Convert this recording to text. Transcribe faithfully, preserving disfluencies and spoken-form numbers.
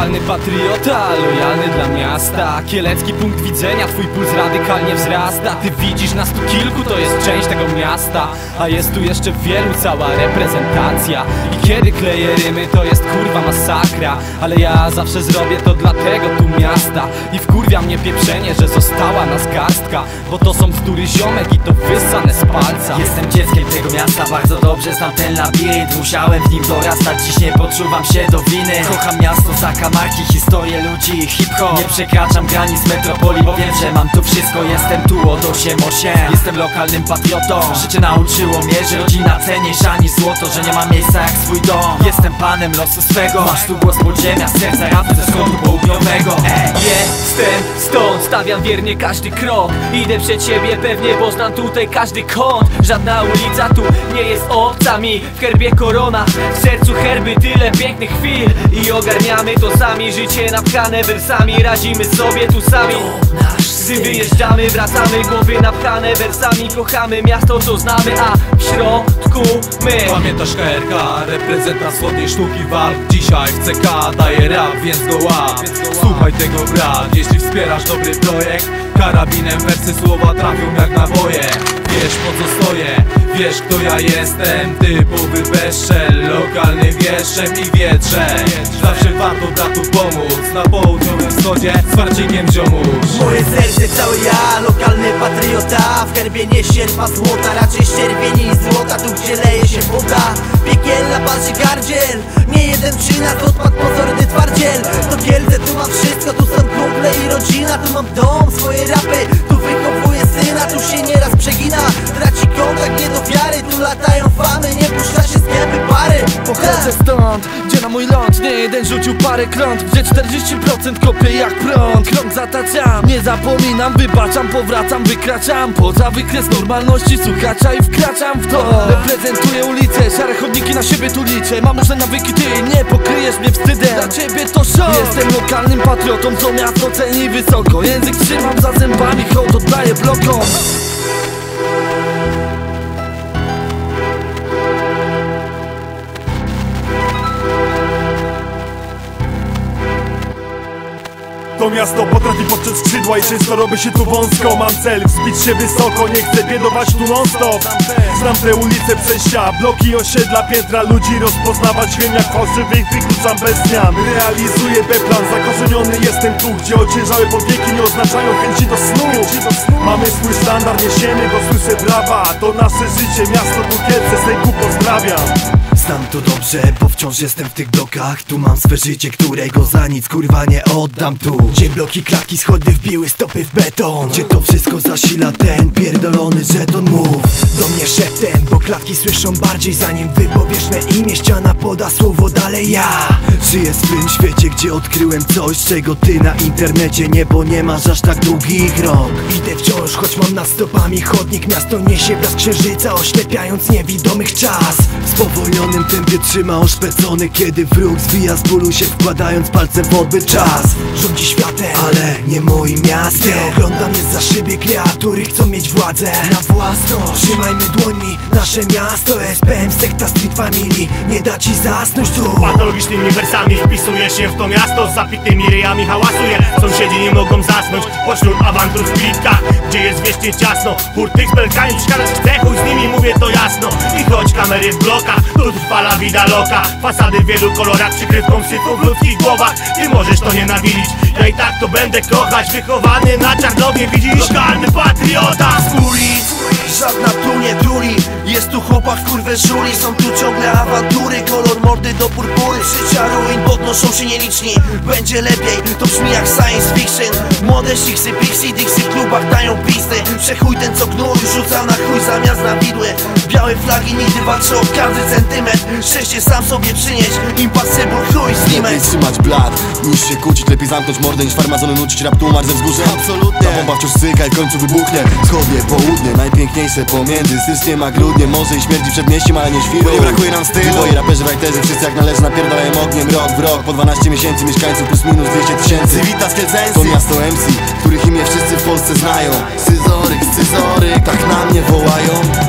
lokalny patriota, lojalny dla miasta. Kielecki punkt widzenia, twój puls radykalnie wzrasta. Ty widzisz nas tu kilku, to jest część tego miasta, a jest tu jeszcze wielu, cała reprezentacja. I kiedy kleję rymy, to jest kurwa masakra, ale ja zawsze zrobię to dla tego tu miasta. I wkurwia mnie pieprzenie, że została nas garstka, bo to są bzdury ziomek i to wyssane z palca. Jestem dzieckiem tego miasta, bardzo dobrze znam ten labirynt. Musiałem w nim dorastać, dziś nie poczuwam się do winy. Kocham miasto, zakamarki, historię ludzi i hip-hop. Nie przekraczam granic metropolii, bo wiem, że mam tu wszystko. Jestem tu od osiem osiem. Jestem lokalnym patriotą. Życie nauczyło mnie, że rodzina cenniejsza niż złoto, że nie ma miejsca jak swój dom. Jestem panem losu swego. Masz tu głos podziemia, serca rapu ze wschodu południowego. Ej. Jestem stąd, stawiam wiernie każdy krok. Idę przed siebie pewnie, bo znam tutaj każdy kąt. Żadna ulica tu nie jest obca mi. W herbie korona, w sercu herby, tyle pięknych chwil. I ogarniamy to sami, życie napchane wersami. Radzimy sobie tu sami. Gdy wyjeżdżamy, wracamy, głowy napchane wersami. Kochamy miasto, co znamy, a w środku my. Pamiętasz K R K, reprezentant wschodniej sztuki walk. Dzisiaj w C K daje rap, więc go łap. Słuchaj tego brat, jeśli wspierasz dobry projekt. Karabinem wersy słowa trafią jak naboje. Wiesz po co stoję, wiesz kto ja jestem. Typowy bezszel, lokalny wieszczem i wietrze. Zawsze warto bratu pomóc, na południowym wschodzie z Marcinikiem ziomuś. Moje serce cały ja, lokalny patriota. W herbie nie sierpa złota, raczej ścierwień niż złota. Tu gdzie leje się woda, piekielna patrzy gardziel. Nie jeden przy nas odpadł pozorny twardziel. To Kielce, tu mam wszystko, tu są kumple i rodzina. Tu mam dom, swoje rapy, tu wychowuję syna. Tu się nieraz przegina, traci kontakt, nie do wiary. Tu latają famy, nie puszcza się z gęby pary. Pochodzę stąd, gdzie na mój ląd nie jeden rzucił parę kląt, gdzie czterdzieści procent kopię jak prąd. Krąg zataczam, nie zapominam, wybaczam, powracam, wykraczam poza wykres normalności słuchacza i wkraczam w to. Reprezentuję ulicę, szare chodniki na siebie tu liczę. Mam różne nawyki, ty nie pokryjesz mnie wstydem. Dla ciebie to show. Jestem lokalnym patriotą, co miasto ceni wysoko. Język trzymam za zębami, hołd oddaję blokom. To miasto potrafi podciąć skrzydła i często robi się tu wąsko. Mam cel, wzbić się wysoko, nie chcę biedować tu non stop. Znam te ulice, przejścia, bloki, osiedla, piętra ludzi rozpoznawać. Wiem jak fałszywych wykluczam bez zmian. Realizuję B-plan, zakorzeniony jestem tu, gdzie ociężałe powieki nie oznaczają chęci do snu. Mamy swój standard, niesiemy go, słyszę brawa. To nasze życie, miasto tu Kielce, z tego pozdrawiam. Znam to dobrze, bo wciąż jestem w tych blokach. Tu mam swe życie, którego za nic kurwa nie oddam tu. Gdzie bloki, klatki, schody wbiły stopy w beton. Gdzie to wszystko zasila ten pierdolony żeton. Mów do mnie szeptem, bo klatki słyszą bardziej zanim wypowiesz me imię. Ściana poda słowo dalej ja. Żyję w swym świecie, gdzie odkryłem coś, czego ty na internecie nie, bo nie masz aż tak długich rąk. Idę wciąż, choć mam nad stopami chodnik. Miasto niesie blask księżyca, oślepiając niewidomych czas. Spowolniony w tempie trzyma oszpecony, kiedy wróg zwija z bólu się, wkładając palcem w odbyt. Czas rządzi światem, ale nie moim miastem. Oglądam jest za szybie kreatury, chcą mieć władzę na własność. Trzymajmy dłońmi nasze miasto. S P M, sekta Street Family, nie da ci zasnąć tu. Patologicznymi wersami wpisuję się w to miasto. Z zapitymi ryjami hałasuję, sąsiedzi nie mogą zasnąć pośród awantur w plitkach, gdzie jest wiecznie ciasno. Hurtych z belkami przeszkadzać chce, chuj z nimi, mówię to jasno. I choć kamery w blokach, tu trwa la vida loca. Fasady w wielu kolorach, przykrywką syfu w ludzkich głowach. Ty możesz to nienawidzić, ja i tak to będę kochać. Wychowany na Czarnowie, widzisz? Lokalny patriota z ulic. Żadna tu nie duli, jest tu chłopak kurwę żuli. Są tu ciągle awantury, kolor mordy do purpury. Życia ruin, podnoszą się nieliczni. Będzie lepiej, to brzmi jak science fiction. Młode siksy, pixie, dixie w klubach dają pisty. Przechuj ten co gnój, rzuca na chuj zamiast na widły. Białe flagi nigdy walczą o każdy centymetr. Szczęście sam sobie przynieść, impossible chuj z limit. Lepiej trzymać blat, niż się kłócić. Lepiej zamknąć mordę niż farmazony nucić rap tłumacz ze wzgórzem. Absolutnie. Ta bomba wciąż syka i w końcu wybuchnie. Wschodnie, południe, najpiękniejsze pomiędzy styczniem a grudniem. Może i śmierdzi przed mieściem, ale nie świru. Bo nie brakuje nam stylu. Twoi raperzy, writerzy, wszyscy jak należy napierdalają ogniem. Rok w rok, po dwanaście miesięcy, mieszkańców plus minus dwieście tysięcy. Witas Kielceńcy. To miasto M C, których imię wszyscy w Polsce znają. Scyzoryk, scyzoryk, tak na mnie wołają.